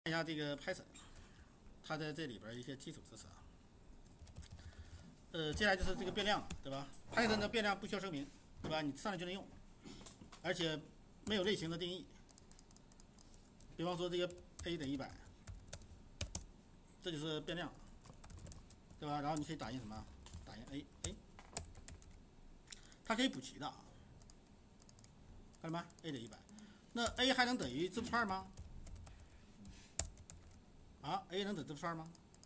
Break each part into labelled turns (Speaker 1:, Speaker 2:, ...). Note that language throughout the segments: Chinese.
Speaker 1: 看一下这个 Python，它在这里边一些基础知识啊。接下来就是这个变量了，对吧？Python 的变量不需要声明，对吧？你上来就能用，而且没有类型的定义。比方说这个 a 等于100，这就是变量，对吧？然后你可以打印什么？打印 a， 它可以补齐的啊。看到吗 ？a 等于100，那 a 还能等于字符串吗？啊 ，a 能等字符串吗？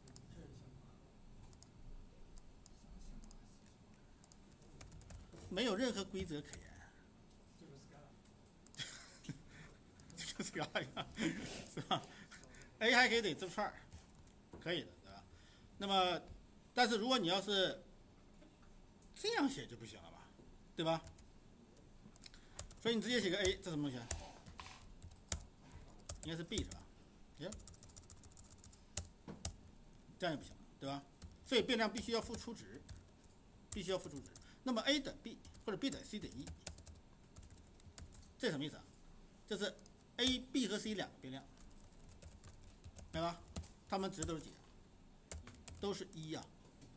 Speaker 1: 没有任何规则可言。就是个爱呀，是吧？a 还可以等字符串，可以的，对吧？那么，但是如果你要是这样写就不行了吧，对吧？所以你直接写个 a， 这什么东西？应该是 b 是吧？耶，这样也不行，对吧？所以变量必须要付出值，必须要付出值。那么 a 等 b 或者 b 等 c 等 e， 这什么意思啊？这是 a、b 和 c 两个变量，明白吧？它们值都是几？都是1呀、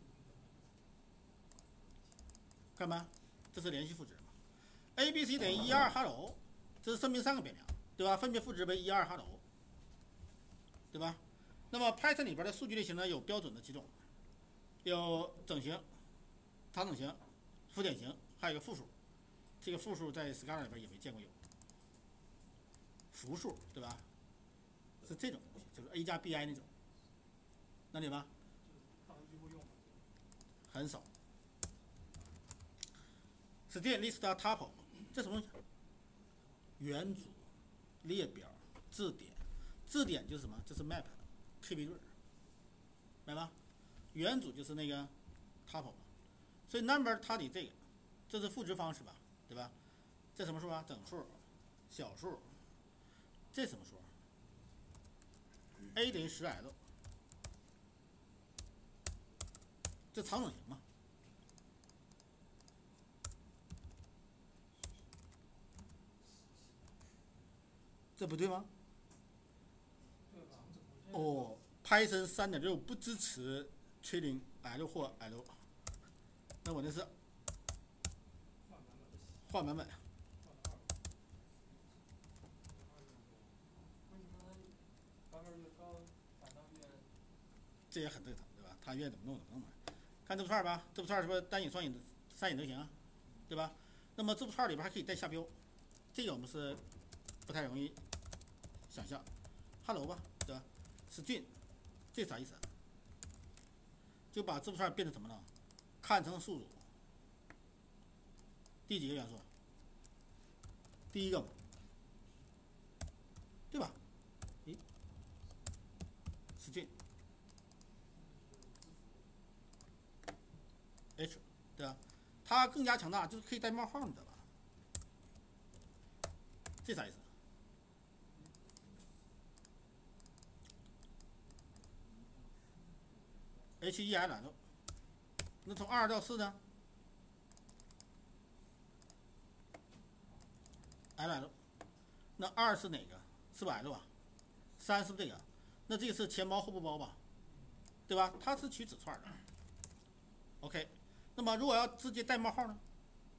Speaker 1: 看吧，这是连续赋值嘛 ？a、b、c 等于1、2 hello， 这是声明3个变量，对吧？分别赋值为1、2 hello， 对吧？那么 Python 里边的数据类型呢，有标准的几种，有整型、长整型、浮点型，还有一个复数。这个复数在 Scala 里边也没见过有。复数，对吧？是这种东西，就是 a 加 bi 那种，能理解吗？很少。string list tuple， 这什么东西？元组、列表、字典。字典就是什么？这是 map、KB 对，明白吗？元组就是那个 tuple， 所以 number 它得这个，这是赋值方式吧，对吧？这什么数啊？整数、小数，这什么数？a 等于10l， 这长整型嘛。这不对吗？哦，Python 3.6不支持确定 L 或 L， 那我那是换版本。这也很正常，对吧？他愿意怎么弄怎么弄嘛。看字符串吧，字符串是不是单引、双引、三引都行啊？对吧？那么字符串里边还可以带下标，这个我们是不太容易想象。Hello 吧，对吧？string， 这啥意思？就把字符串变成什么呢？看成数组。第几个元素？第一个嘛，对吧？诶 ，string h， 对吧？它更加强大，就是可以带冒号，你知道吧？这啥意思？H1L， 那从2到4呢 ？L， 那2是哪个？是不 L 吧？3是不是这个？那这个是前包后不包吧？对吧？它是取子串的。OK， 那么如果要直接带冒号呢？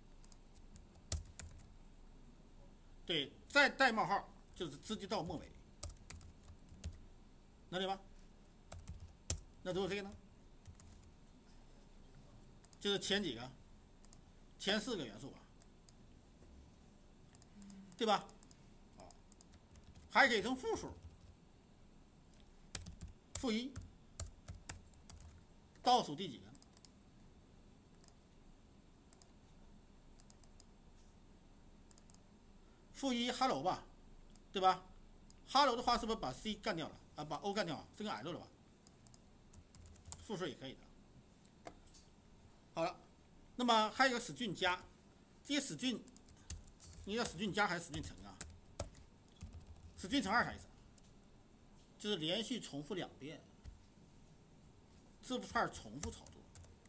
Speaker 1: 对，再带冒号就是直接到末尾，能理解吗？那如果这个呢？就是前几个？前4个元素吧，对吧？好，还可以成复数，负1，倒数第几个？负1 hello 吧，对吧 ？hello 的话是不是把 c 干掉了啊？把 o 干掉了，是个 l 了吧？复数也可以的。好了，那么还有一个 string 加，这些 string， 你要 string 加还是 string 乘啊？string 乘2啥意思？就是连续重复2遍，字符串重复操作，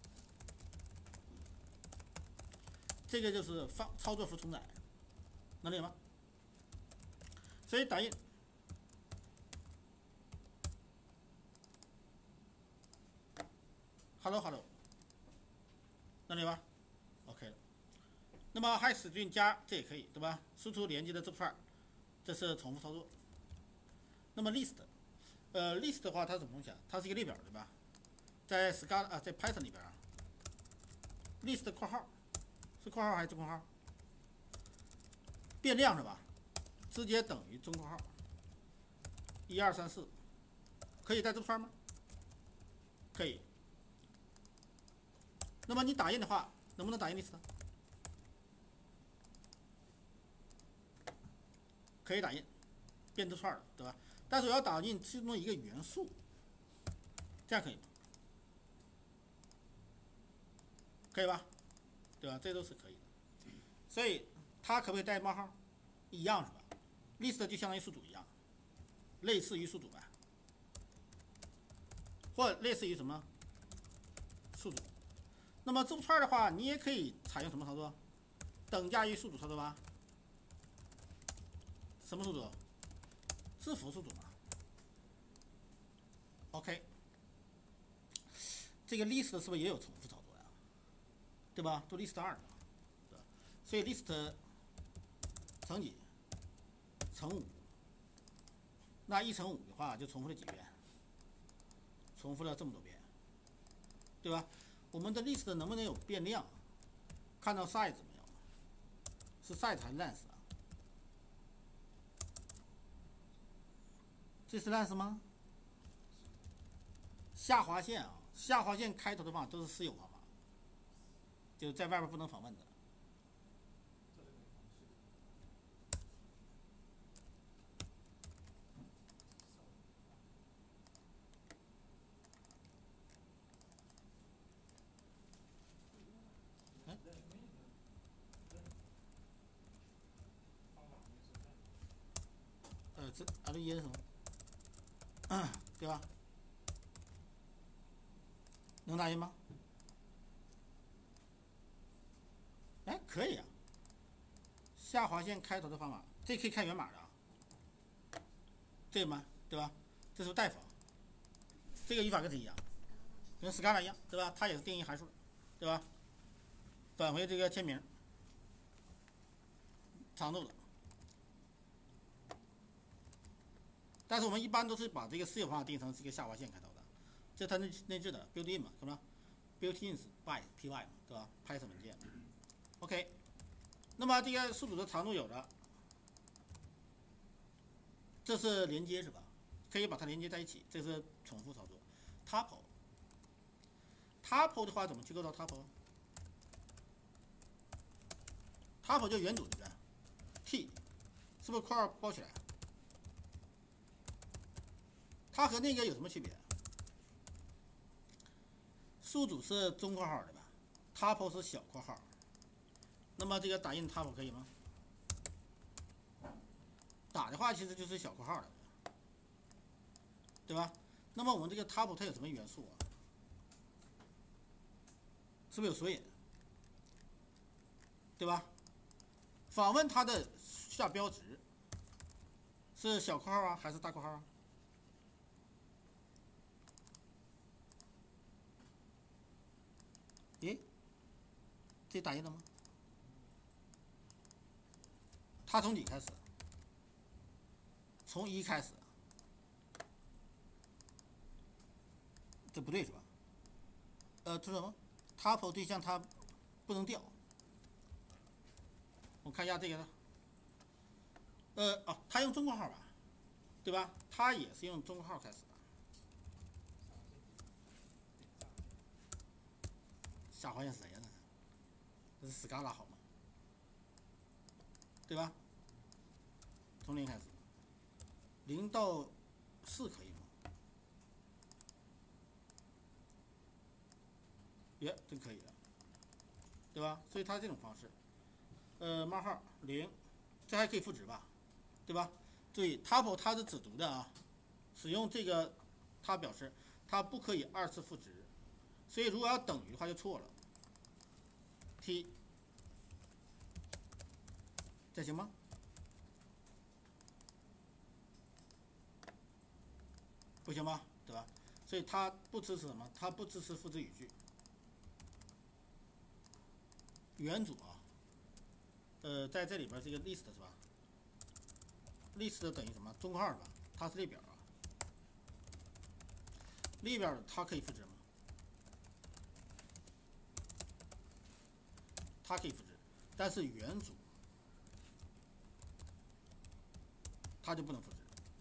Speaker 1: 这个就是操作符重载，能理解吗？所以打印 hello hello， 能理解吧 ？OK 了。那么还使劲加，这也可以，对吧？输出连接的字符串，这是重复操作。那么 list，list 的话它是怎么东西啊？它是一个列表，对吧？在 Scala 啊，在 Python 里边啊 ，list 括号是括号还是中括号？变量是吧？直接等于中括号，1、2、3、4，可以带字符串吗？可以。那么你打印的话，能不能打印 list？可以打印，变字串了，对吧？但是我要打印其中一个元素，这样可以吗？可以吧？对吧？这都是可以的。所以它可不可以带冒号？一样是吧 ？list 就相当于宿主一样，类似于宿主呗，或类似于什么宿主。那么字符串的话，你也可以采用什么操作？等价于宿主操作吧？什么宿主？字符宿主嘛。OK， 这个 list 是不是也有重复操作呀？对吧？都 list 2了，对吧？所以 list 乘几？乘5。那1乘5的话，就重复了几遍？重复了这么多遍，对吧？我们的 list 能不能有变量？看到 size 没有？是 size 还是 length 啊？这是 length 吗？下划线啊，下划线开头的方法都是私有方法，就是在外边不能访问的。这 LE 是什么？对吧？能打印吗？哎，可以啊。下划线开头的方法，这可以看源码的啊。这个吗？对吧？这是代符，这个语法跟它一样，跟 Scala 一样，对吧？它也是定义函数，对吧？返回这个签名，长度的。但是我们一般都是把这个私有方法定义成是一个下划线开头的，这是它内置的 built-in 嘛，是吧 ？built-in by py 嘛，对吧 ？Python 文件。OK， 那么这个宿主的长度有了，这是连接是吧？可以把它连接在一起，这是重复操作。tuple 的话怎么去构造 tuple？tuple 就元组对不对 ？t 是不是括号包起来？它和那个有什么区别？宿主是中括号对吧 ？tuple 是小括号。那么这个打印 tuple 可以吗？打的话其实就是小括号的，对吧？那么我们这个 tuple 它有什么元素啊？是不是有索引？对吧？访问它的下标值是小括号啊，还是大括号啊？诶，这打印了吗？它从几开始？从1开始，这不对是吧？这什么 ？tuple 对象它不能调。我看一下这个，它用中括号吧，对吧？它也是用中括号开始的。下划线谁呀？这是 Scala 好吗？对吧？从0开始，0到4可以吗？耶，真可以的，对吧？所以它这种方式，冒号0，这还可以赋值吧，对吧？注意 tuple 它是只读的啊，使用这个它表示它不可以2次赋值，所以如果要等于的话就错了。t 这行吗？不行吧，对吧？ 所以它不支持什么？它不支持复制语句。元组啊，在这里边是一个 list 是吧 ？list 等于什么？中括号是吧？它是列表啊，列表它可以复制吗？它可以复制，但是元组它就不能复制。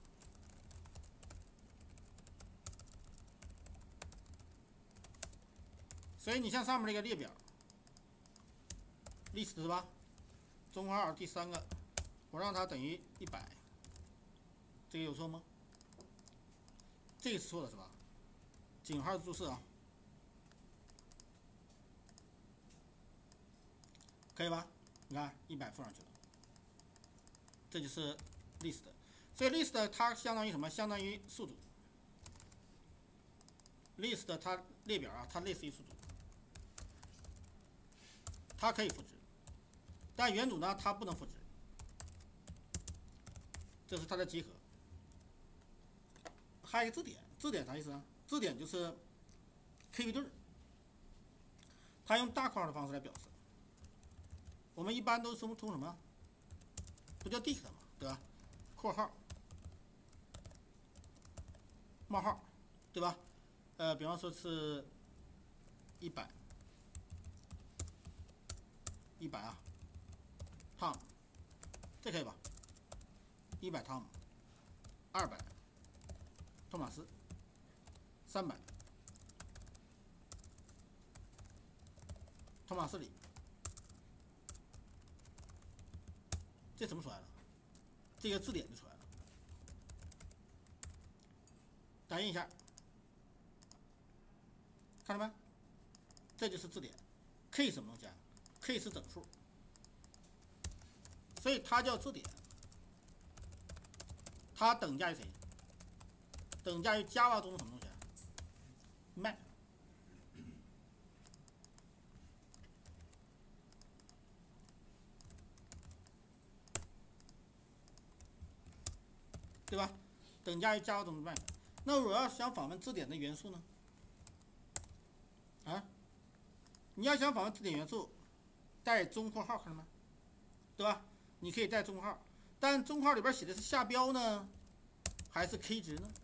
Speaker 1: 所以你像上面这个列表 list 是吧？中括号第三个，我让它等于100，这个有错吗？这个是错的是吧？井号注释啊，可以吧？你看100附上去了，这就是 list。所以 list 它相当于什么？相当于宿主。list 它列表啊，它类似于宿主，它可以复制，但元组呢，它不能复制。这是它的集合。还有一个字典，字典啥意思啊？字典就是 KV 对，它用大括号的方式来表示。我们一般都通什么？不叫 dict 嘛，对吧？括号冒号，对吧？比方说是100啊 ，Tom， 这可以吧？100 Tom， 200托马斯，300托马斯里，这怎么出来了？这个字典就出来了。打印一下，看到没？这就是字典。K 什么东西啊 ？K 是整数，所以它叫字典。它等价于谁？等价于 Java 中的什么东西啊 ？map。对吧？等价于 Java 中的 map。那我要想访问字典的元素呢？啊，你要想访问字典元素，带中括号，看到吗？对吧？你可以带中括号，但中括号里边写的是下标呢，还是 K 值呢？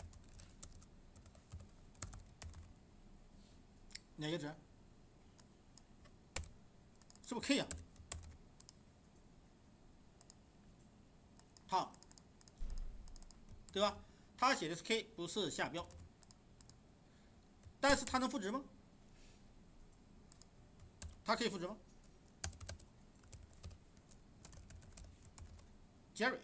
Speaker 1: 哪个值？是不是 K 呀？Tom，对吧？他写的是 K， 不是下标，但是它能赋值吗？它可以赋值吗 ？Jerry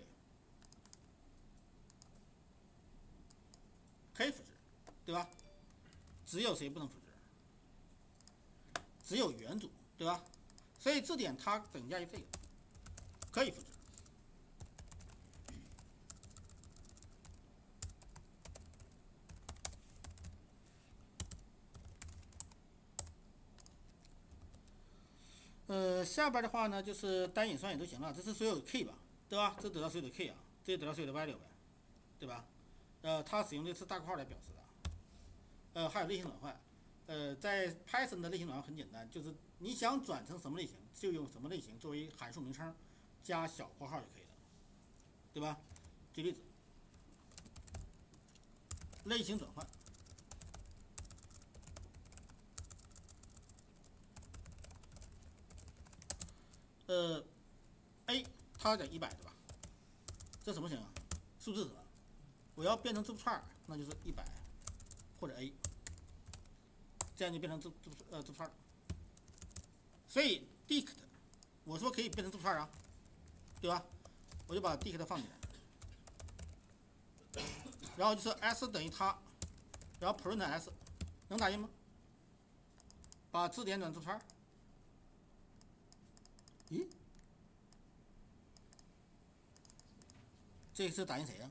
Speaker 1: 可以赋值，对吧？只有谁不能赋值？只有元组，对吧？所以字典它等价于这个，可以赋值。下边的话呢，就是单引双引都行了，这是所有的 K 吧，对吧？这得到所有的 K 啊，这得到所有的 value 呗，对吧？它使用的是大括号来表示的。还有类型转换。在 Python 的类型转换很简单，就是你想转成什么类型，就用什么类型作为函数名称，加小括号就可以了，对吧？举例子，类型转换。A 它等100对吧？这什么型啊？数字是吧？我要变成字符串，那就是100或者 A， 这样就变成字符串。所以 dict 我说可以变成字符串啊，对吧？我就把 dict 放进来，然后就是 s 等于它，然后 print s， 能打印吗？把字典转字符串。咦？这是打印谁呀？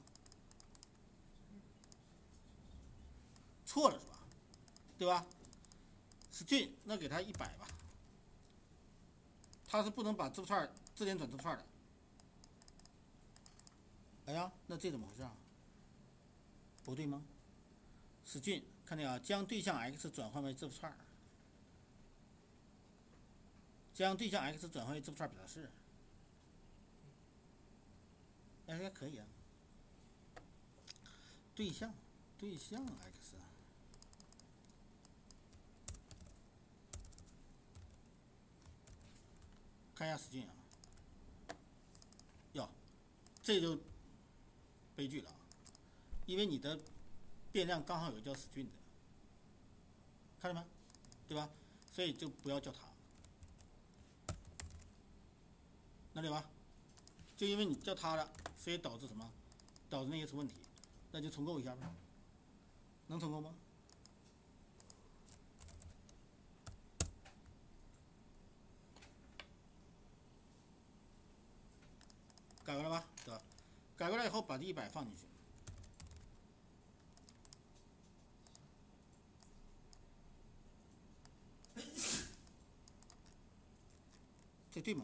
Speaker 1: 错了是吧？对吧？string 那给它100吧，它是不能把字符串字典转字符串的。哎呀，那这怎么回事啊？不对吗？ string， 看见啊，将对象 x 转换为字符串，将对象 x 转换为字符串表达式，哎，还可以啊。对象 x， 看一下 string 啊，哟，这就悲剧了，因为你的变量刚好有个叫 string 的，看见没？对吧？所以就不要叫它，那对吧？就因为你叫它了，所以导致什么？导致那些出问题，那就重构一下呗，能重构吗？改过来吧，对吧？改过来以后把这100放进去，这对吗？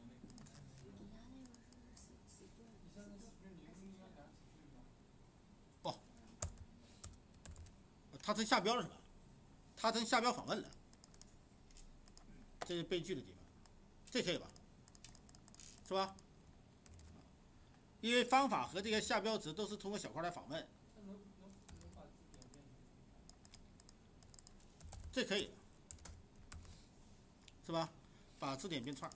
Speaker 1: 哦，他成下标了是吧？他成下标访问了，这是悲剧的地方，这可以吧？是吧？因为方法和这个下标值都是通过小块来访问，这可以，是吧？把字典变串，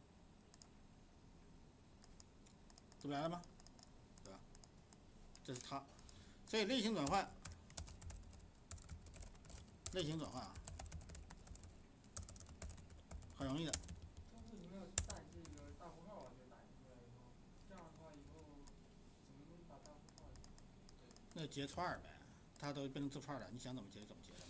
Speaker 1: 这不来了吗？对吧？这是它，所以类型转换，类型转换啊，很容易的。那截串呗，它都变成字串了，你想怎么截怎么截的呗。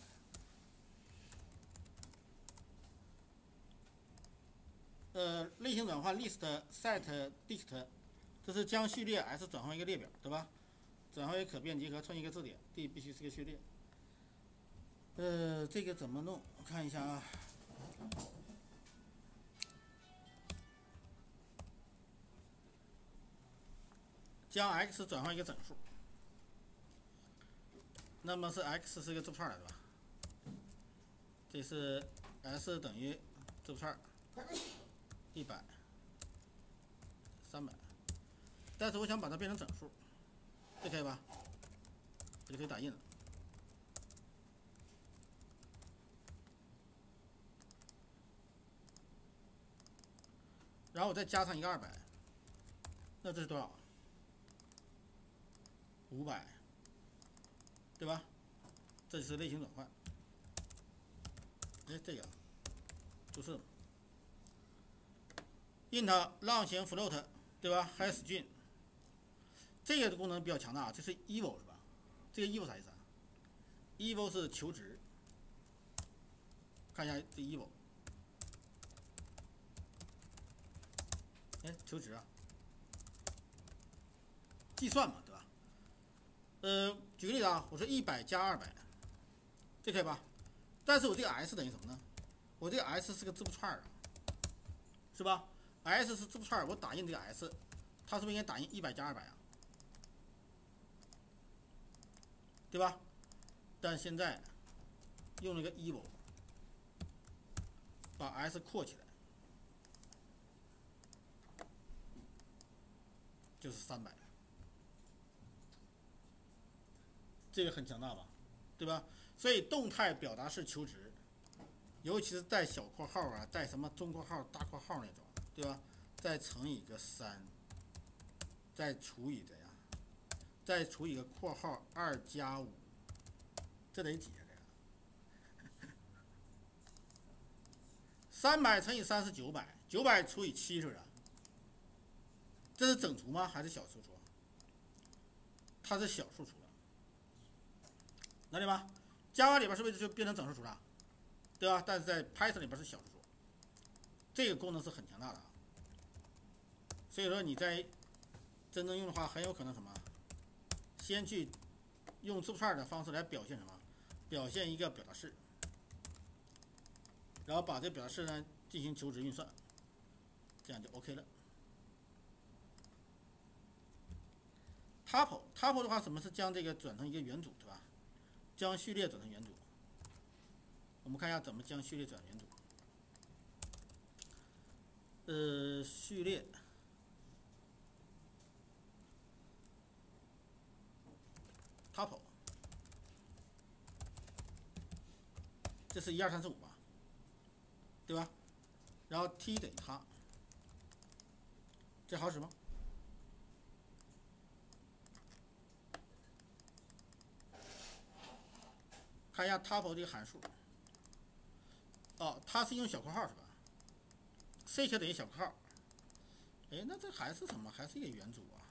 Speaker 1: 类型转换 list set dict， 这是将序列 s 转换一个列表，对吧？转换为可变集合，创一个字典，d 必须是个序列。这个怎么弄？我看一下啊。将 x 转换一个整数，那么是 x 是个字符串，对吧？这是 s 等于字符串100、300，但是我想把它变成整数，这可以吧？我就可以打印了。然后我再加上一个200，那这是多少？500，对吧？这就是类型转换。哎，这个注释 int 浪形 float， 对吧？还有 string， 这个功能比较强大，这是 eval 是吧？这个 eval 啥意思啊 ？eval 是求值，看一下这 eval， 哎，求值啊，计算嘛，对吧？举个例子啊，我说100加200，这可以吧？但是我这个 s 等于什么呢？我这个 s 是个字符串啊，是吧 ？s 是字符串，我打印这个 s， 它是不是应该打印100加200啊？对吧？但现在用了一个 eval， 把 s 扩起来，就是300，这个很强大吧？对吧？所以动态表达式求值，尤其是带小括号啊，带什么中括号、大括号那种，对吧？再乘以个3，再除以怎样？再除以个括号2加5，这得几啊？这个300乘以3是900，900除以7是不是？这是整除吗？还是小数除？它是小数除了，能理解吗？Java里边是不是就变成整数除了？对吧？但是在 Python 里边是小数除，这个功能是很强大的啊。所以说你在真正用的话，很有可能什么？先去用字符串的方式来表现什么？表现一个表达式，然后把这表达式呢进行求值运算，这样就 OK 了。tuple 的话，什么是将这个转成一个元组，对吧？ 将序列转成元组。我们看一下怎么将序列转成元组。序列tuple， 这是1、2、3、4、5吧，对吧？然后 t 等于它，这好使吗？看一下 tuple 这个函数。哦，它是用小括号是吧 ？sec 等于小括号。哎，那这还是什么？还是一个元组啊？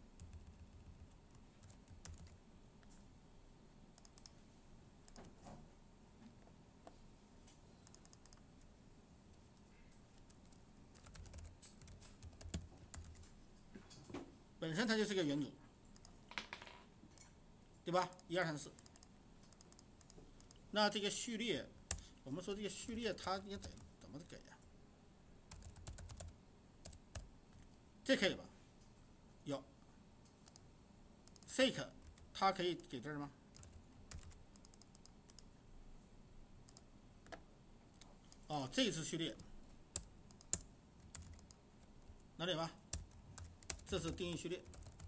Speaker 1: 本身它就是个元组，对吧？1、2、3、4。那这个序列，我们说这个序列它应该怎么给呀？这可以吧？有 sec 它可以给这儿吗？哦，这是序列，能理解吧？这是定义序列，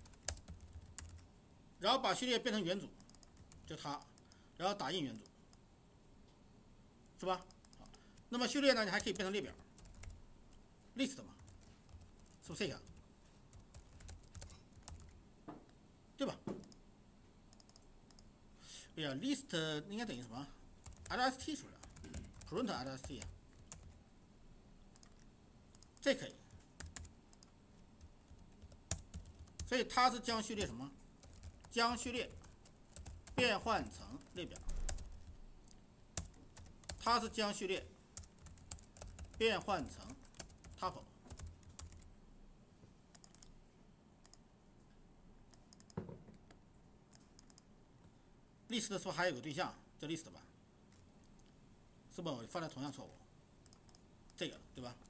Speaker 1: 然后把序列变成元组，就它，然后打印元组，是吧？好，那么序列呢，你还可以变成列表 ，list 嘛，是不是 sec？对吧？哎呀 ，list 应该等于什么 ？lst 出来 ，print lst 啊，这可以。所以它是将序列什么？将序列变换成列表。它是将序列变换成 tuple。list 是不是还有个对象叫 list 吧？是不是我犯了同样错误？这个对吧？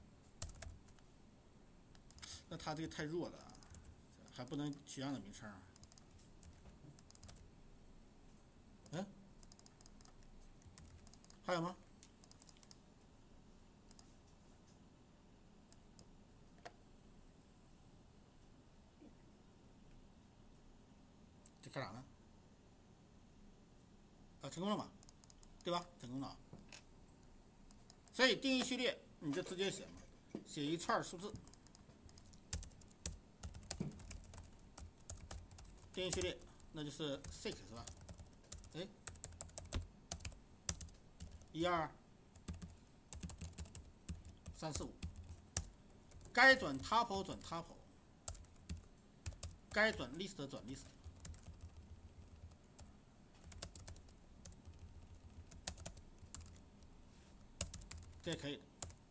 Speaker 1: 那它这个太弱了，还不能取样的名称。嗯，还有吗？这干啥呢？啊，成功了嘛？对吧？成功了。所以定义序列你就直接写嘛，写一串数字。定义序列那就是 sec 是吧？哎，1、2、3、4、5，该转 tuple 转 tuple， 该转 list 转 list。这也可以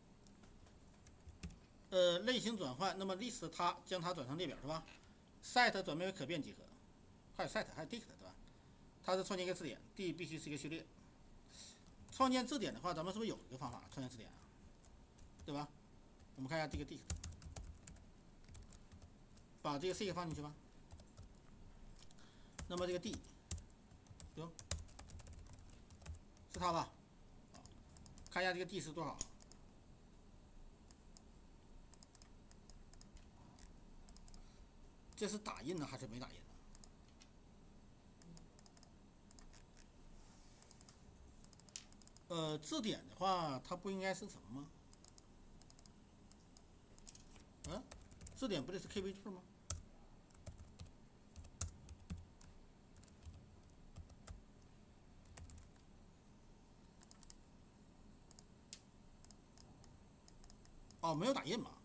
Speaker 1: 的。类型转换，那么 list 它将它转成列表是吧 ？set 转变为可变集合，还有 set 还有 dict 对吧？它是创建一个字典 ，d 必须是一个序列。创建字典的话，咱们是不是有一个方法创建字典啊？对吧？我们看一下这个 dict， 把这个 c 放进去吧。那么这个 d， 哟，是它吧？看一下这个 d 是多少？这是打印呢还是没打印呢？字典的话，它不应该是什么吗？字典不得是 KB 字吗？哦，没有打印嘛，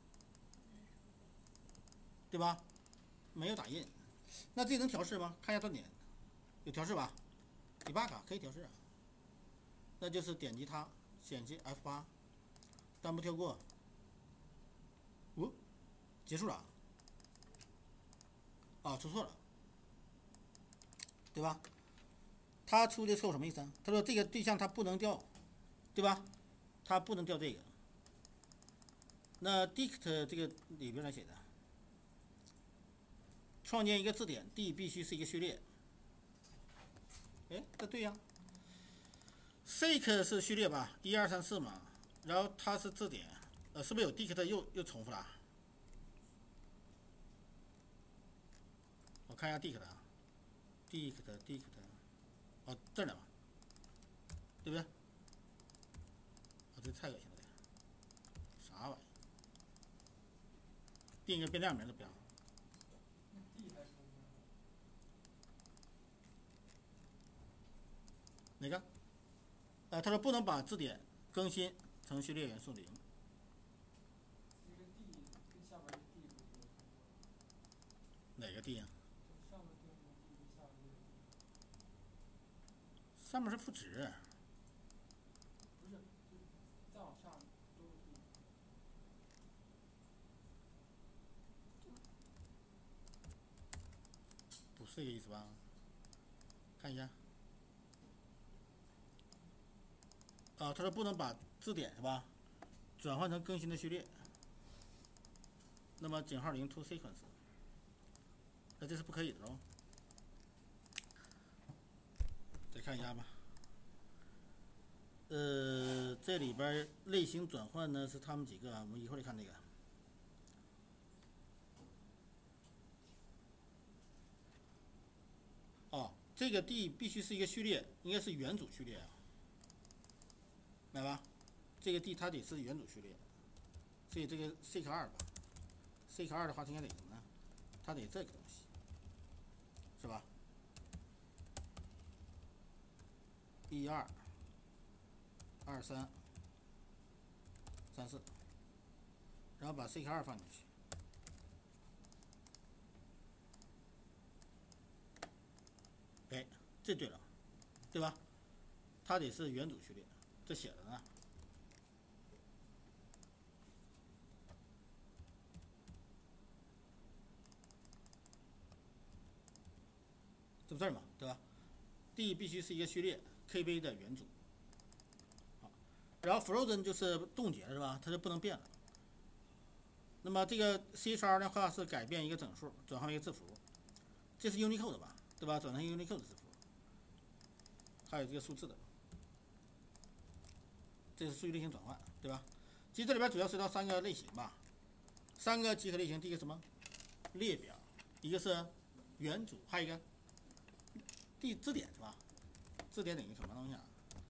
Speaker 1: 对吧？没有打印，那这能调试吗？看一下断点，有调试吧 ？debug 可以调试啊。那就是点击它，选击 F8， 弹幕跳过，结束了。啊，出错了，对吧？他出的错误什么意思啊？他说这个对象它不能调，对吧？它不能调这个。那 dict 这个里边来写的，创建一个字典 ，d 必须是一个序列。 哎，这对呀。seek 是序列吧，1、2、3、4嘛，然后它是字典，是不是有 dict 又重复了？我看一下 dict 啊 ，dict， 哦这儿呢嘛，对不对？哦，这太恶心了，啥玩意？定一个变量名都不要。哪个？他说不能把字典更新成序列元素0。哪个 D 呀？上面是赋值。不是这个意思吧？看一下。他说不能把字典是吧，转换成更新的序列。那么井号0 to sequence， 那这是不可以的喽。再看一下吧。这里边类型转换呢是他们几个啊，我们一会儿看这个。哦，这个 D 必须是一个序列，应该是元组序列啊，明白吧？这个 D 它得是元组序列，所以这个 seek 2吧，seek 2的话，它应该得什么呢？它得这个东西，是吧？1、2、2、3、3、4，然后把 seek 2放进去。哎，这对了，对吧？它得是元组序列，这写着呢。这不这儿嘛，对吧 ？D 必须是一个序列 KB 的元组。好，然后 frozen 就是冻结了，是吧？它就不能变了。那么这个 CHR 的话是改变一个整数，转换为一个字符，这是 Unicode 吧，对吧？转成 Unicode 字符，还有这个数字的，这是数据类型转换，对吧？其实这里边主要涉及到3个类型吧，3个集合类型，第一个什么？列表，一个是元组，还有一个字典是吧？字典等于什么东西啊？